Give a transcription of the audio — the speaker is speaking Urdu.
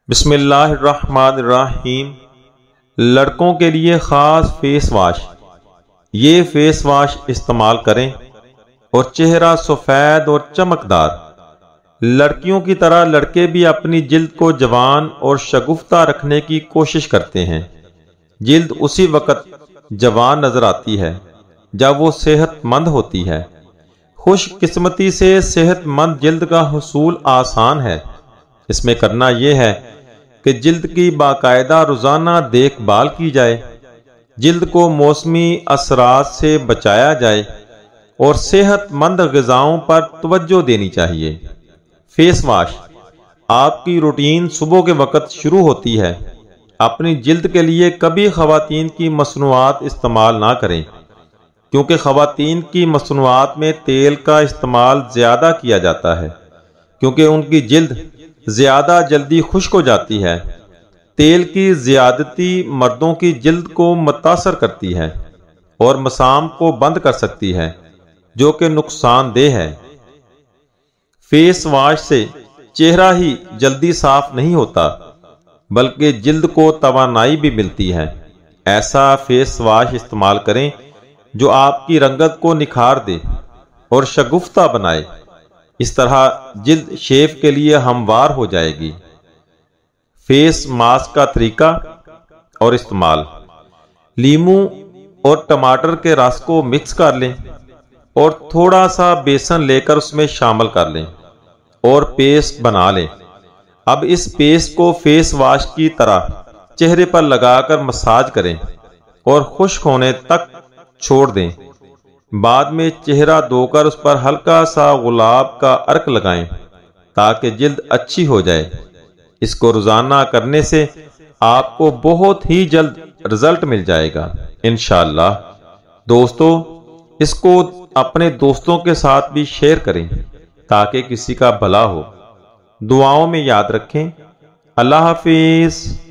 بسم اللہ الرحمن الرحیم۔ لڑکوں کے لیے خاص فیس واش۔ یہ فیس واش استعمال کریں اور چہرہ سفید اور چمکدار۔ لڑکیوں کی طرح لڑکے بھی اپنی جلد کو جوان اور شگفتہ رکھنے کی کوشش کرتے ہیں۔ جلد اسی وقت جوان نظر آتی ہے جب وہ صحت مند ہوتی ہے۔ خوش قسمتی سے صحت مند جلد کا حصول آسان ہے۔ اس میں کرنا یہ ہے کہ جلد کی باقاعدہ روزانہ دیکھ بھال کی جائے، جلد کو موسمی اثرات سے بچایا جائے اور صحت مند غذاؤں پر توجہ دینی چاہیے۔ فیس واش آپ کی روٹین صبح کے وقت شروع ہوتی ہے۔ اپنی جلد کے لیے کبھی خواتین کی مصنوعات استعمال نہ کریں، کیونکہ خواتین کی مصنوعات میں تیل کا استعمال زیادہ کیا جاتا ہے، کیونکہ ان کی جلد زیادہ جلدی خشک ہو جاتی ہے۔ تیل کی زیادتی مردوں کی جلد کو متاثر کرتی ہے اور مسام کو بند کر سکتی ہے، جو کہ نقصان دہ ہے۔ فیس واش سے چہرہ ہی جلدی صاف نہیں ہوتا، بلکہ جلد کو توانائی بھی ملتی ہے۔ ایسا فیس واش استعمال کریں جو آپ کی رنگت کو نکھار دے اور شگفتہ بنائے۔ اس طرح جلد شیو کے لیے ہموار ہو جائے گی۔ فیس ماسک کا طریقہ اور استعمال: لیموں اور ٹماٹر کے رس کو مکس کر لیں اور تھوڑا سا بیسن لے کر اس میں شامل کر لیں اور پیسٹ بنا لیں۔ اب اس پیسٹ کو فیس واش کی طرح چہرے پر لگا کر مساج کریں اور خشک ہونے تک چھوڑ دیں۔ بعد میں چہرہ دھو کر اس پر ہلکا سا گلاب کا عرق لگائیں تاکہ جلد اچھی ہو جائے۔ اس کو روزانہ کرنے سے آپ کو بہت ہی جلد رزلٹ مل جائے گا انشاءاللہ۔ دوستو، اس کو اپنے دوستوں کے ساتھ بھی شیئر کریں تاکہ کسی کا بھلا ہو۔ دعاؤں میں یاد رکھیں۔ اللہ حافظ۔